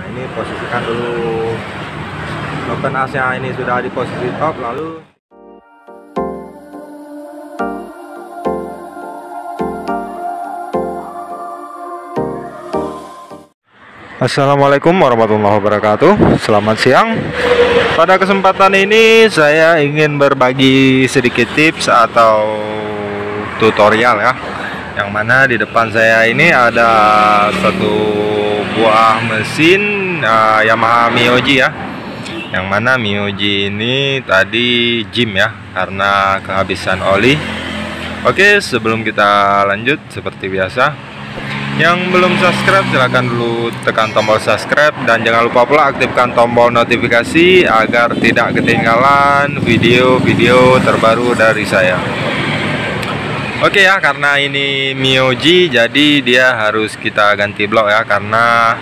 ini posisikan dulu open asnya, ini sudah di posisi top. Lalu Assalamualaikum warahmatullahi wabarakatuh. Selamat siang. Pada kesempatan ini saya ingin berbagi sedikit tips atau tutorial ya, yang mana di depan saya ini ada satu buah mesin Yamaha Myoji ya, yang mana Myoji ini tadi jim ya karena kehabisan oli. Oke, sebelum kita lanjut, seperti biasa, yang belum subscribe silahkan dulu tekan tombol subscribe, dan jangan lupa pula aktifkan tombol notifikasi agar tidak ketinggalan video-video terbaru dari saya. Oke ya, karena ini Myoji jadi dia harus kita ganti blok ya, karena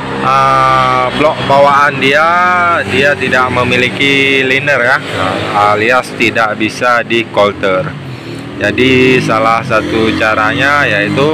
blok bawaan dia tidak memiliki liner ya, alias tidak bisa di coulter. Jadi salah satu caranya yaitu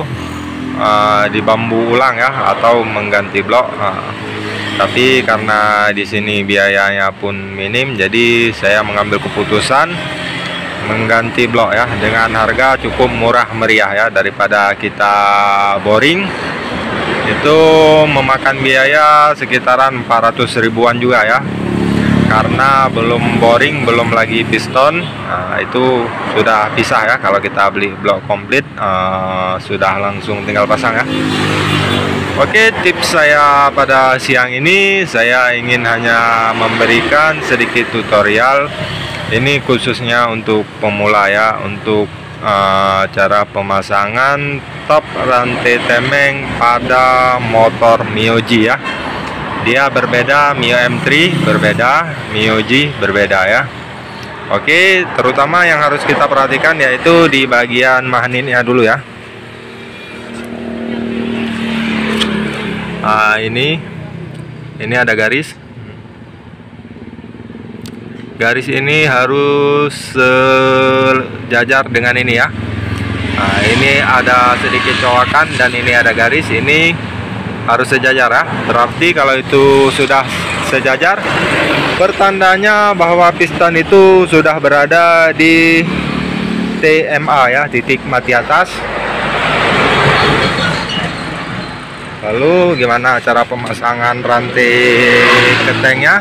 dibambu ulang ya, atau mengganti blok. Tapi karena di sini biayanya pun minim, jadi saya mengambil keputusan mengganti blok ya, dengan harga cukup murah meriah ya, daripada kita boring. Itu memakan biaya sekitaran 400 ribuan juga ya, karena belum boring, belum lagi piston. Itu sudah pisah ya. Kalau kita beli blok komplit sudah langsung tinggal pasang ya. Oke, tips saya pada siang ini, saya ingin hanya memberikan sedikit tutorial. Ini khususnya untuk pemula ya, untuk cara pemasangan top rantai temeng pada motor Myoji ya. Dia berbeda, Mio M3 berbeda, Myoji berbeda ya. Oke, terutama yang harus kita perhatikan yaitu di bagian magnetiknya dulu ya. Ini ada garis. Garis ini harus sejajar dengan ini ya. Ini ada sedikit cowakan dan ini ada garis, ini harus sejajar ya. Berarti kalau itu sudah sejajar, pertandanya bahwa piston itu sudah berada di TMA ya, titik mati atas. Lalu gimana cara pemasangan rantai ketengnya?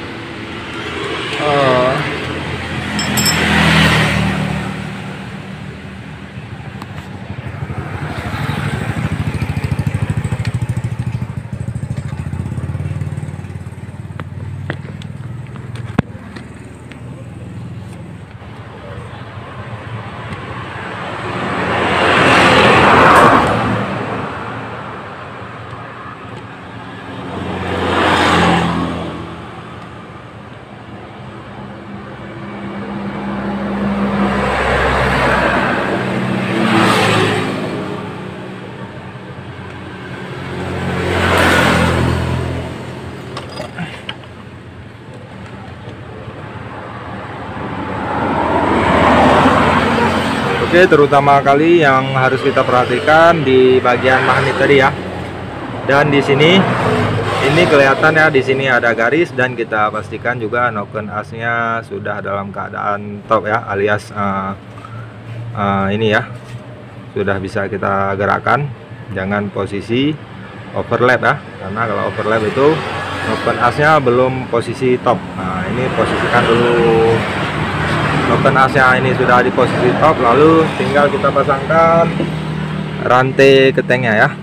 Oke, terutama kali yang harus kita perhatikan di bagian magnet tadi ya. Dan di sini ini kelihatan ya, di sini ada garis, dan kita pastikan juga noken asnya sudah dalam keadaan top ya, alias ini ya sudah bisa kita gerakkan. Jangan posisi overlap ya, karena kalau overlap itu noken asnya belum posisi top. Nah, ini posisikan dulu open asnya, ini sudah di posisi top. Lalu tinggal kita pasangkan rantai ketengnya ya.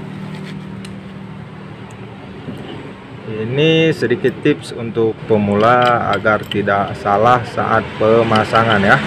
Ini sedikit tips untuk pemula agar tidak salah saat pemasangan ya.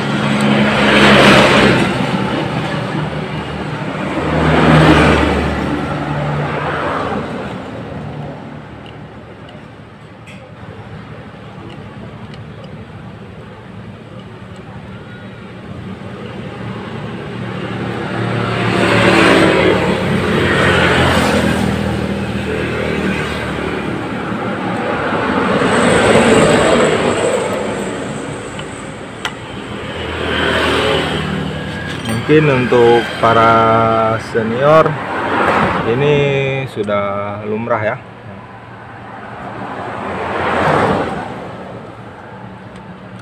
Mungkin untuk para senior ini sudah lumrah ya,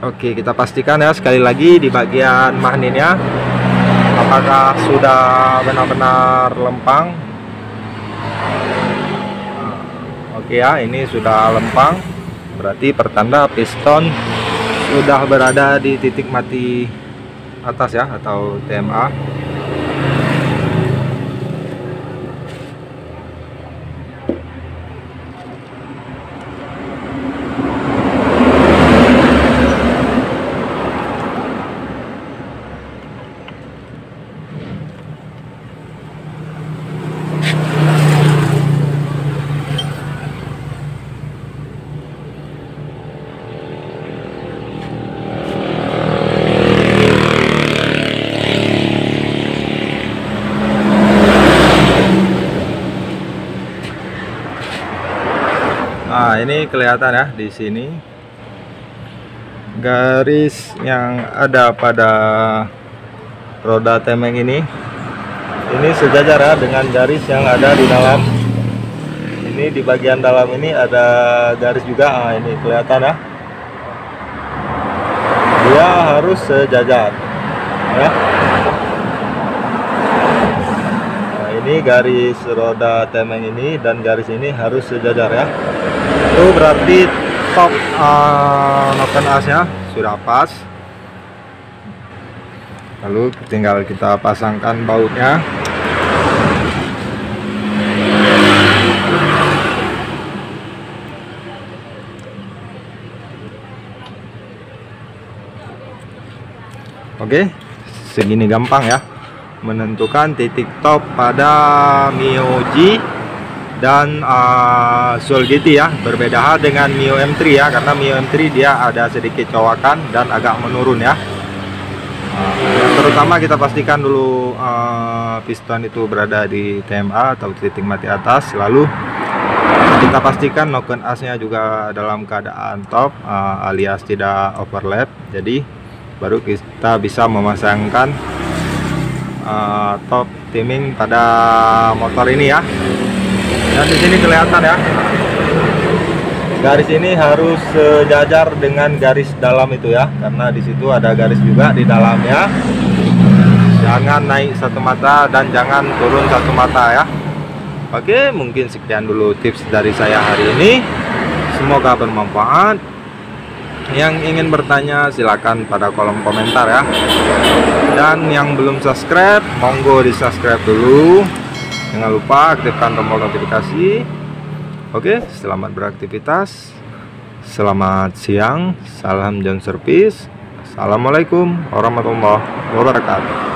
Oke, kita pastikan ya sekali lagi di bagian magninnya apakah sudah benar-benar lempang. Oke ya, ini sudah lempang, berarti pertanda piston sudah berada di titik mati atas ya, atau TMA. Nah, ini kelihatan ya di sini garis yang ada pada roda temeng ini sejajar ya dengan garis yang ada di dalam. Ini di bagian dalam ini ada garis juga. Nah, ini kelihatan ya. Dia harus sejajar ya. Ini garis roda temeng ini dan garis ini harus sejajar ya. Itu berarti top noken asnya sudah pas. Lalu tinggal kita pasangkan bautnya. Oke, segini gampang ya menentukan titik top pada Mio G dan Soul GT ya. Berbeda hal dengan Mio M3 ya, karena Mio M3 dia ada sedikit cowakan dan agak menurun ya. Terutama kita pastikan dulu piston itu berada di TMA atau titik mati atas, lalu kita pastikan noken asnya juga dalam keadaan top alias tidak overlap. Jadi baru kita bisa memasangkan top timing pada motor ini ya. Dan di sini kelihatan ya, garis ini harus sejajar dengan garis dalam itu ya, karena di situ ada garis juga di dalamnya. Jangan naik satu mata dan jangan turun satu mata ya. Oke, mungkin sekian dulu tips dari saya hari ini. Semoga bermanfaat. Yang ingin bertanya silakan pada kolom komentar ya. Dan yang belum subscribe, monggo di subscribe dulu. Jangan lupa aktifkan tombol notifikasi. Oke, selamat beraktivitas. Selamat siang. Salam John Service. Assalamualaikum warahmatullahi wabarakatuh.